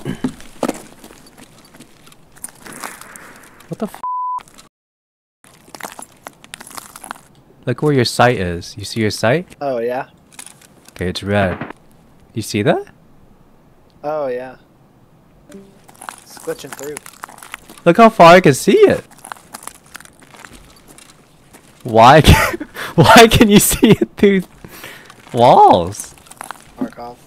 What the f? Look where your sight is. You see your sight? Oh, yeah? Okay, it's red. You see that? Oh, yeah. It's glitching through. Look how far I can see it. Why can you see it through walls? Tarkov.